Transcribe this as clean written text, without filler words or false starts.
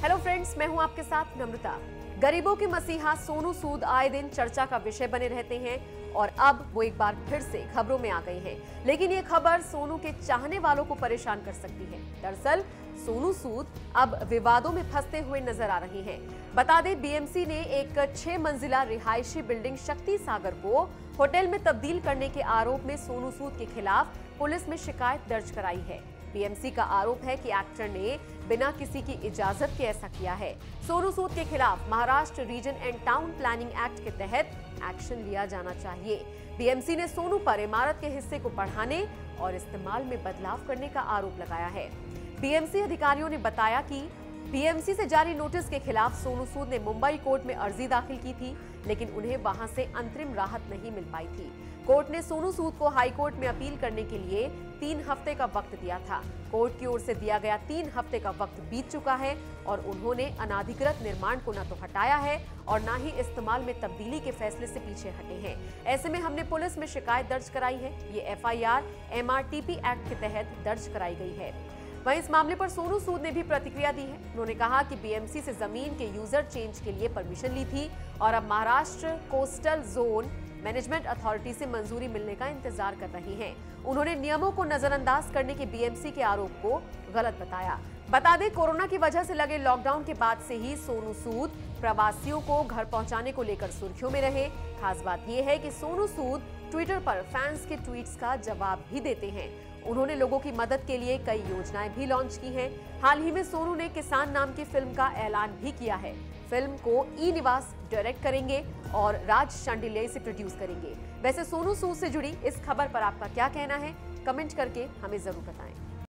Hello friends, मैं हूं आपके साथ नम्रता। गरीबों के मसीहा सोनू सूद आए दिन चर्चा का विषय बने रहते हैं और अब वो एक बार फिर से खबरों में आ गए हैं। लेकिन ये खबर सोनू के चाहने वालों को परेशान कर सकती है। दरअसल सोनू सूद अब विवादों में फंसते हुए नजर आ रहे हैं। बता दें, बीएमसी ने एक 6 मंजिला रिहायशी बिल्डिंग शक्ति सागर को होटल में तब्दील करने के आरोप में सोनू सूद के खिलाफ पुलिस में शिकायत दर्ज कराई है। बीएमसी का आरोप है कि एक्टर ने बिना किसी की इजाजत के ऐसा किया है। सोनू सूद के खिलाफ Maharashtra region and town planning act के तहत एक्शन लिया जाना चाहिए। बीएमसी ने सोनू पर इमारत के हिस्से को बढ़ाने और इस्तेमाल में बदलाव करने का आरोप लगाया है। बीएमसी अधिकारियों ने बताया कि बीएमसी से जारी नोटिस के खिलाफ सोनू सूद ने मुंबई कोर्ट में अर्जी दाखिल की थी, लेकिन उन्हें वहां से अंतरिम राहत नहीं मिल पाई थी। कोर्ट ने सोनू सूद को हाई कोर्ट में अपील करने के लिए 3 हफ्ते का वक्त दिया था। कोर्ट की ओर से दिया गया 3 हफ्ते का वक्त बीत चुका है और उन्होंने अनाधिकृत निर्माण को न तो हटाया है और न ही इस्तेमाल में तब्दीली के फैसले से पीछे हटे हैं। ऐसे में हमने पुलिस में शिकायत दर्ज कराई है। ये एफआईआर एमआरटीपी एक्ट के तहत दर्ज कराई गई है। वहीं इस मामले पर सोनू सूद ने भी प्रतिक्रिया दी है। उन्होंने कहा कि बीएमसी से जमीन के यूजर चेंज के लिए परमिशन ली थी और अब Maharashtra coastal zone management authority से मंजूरी मिलने का इंतजार कर रही हैं। उन्होंने नियमों को नजरअंदाज करने के बीएमसी के आरोप को गलत बताया। बता दें, कोरोना की वजह से लगे लॉकडाउन के बाद से ही सोनू सूद प्रवासियों को घर पहुंचाने को लेकर सुर्खियों में रहे। खास बात यह है कि सोनू सूद ट्विटर पर फैंस के ट्वीट्स का जवाब भी देते हैं। उन्होंने लोगों की मदद के लिए कई योजनाएं भी लॉन्च की हैं। हाल ही में सोनू ने किसान नाम की फिल्म का ऐलान भी किया है। फिल्म को ई निवास डायरेक्ट करेंगे और राज शांडिल्य इसे प्रोड्यूस करेंगे। वैसे सोनू सूद से जुड़ी इस खबर पर आपका क्या कहना है, कमेंट करके हमें जरूर बताएं।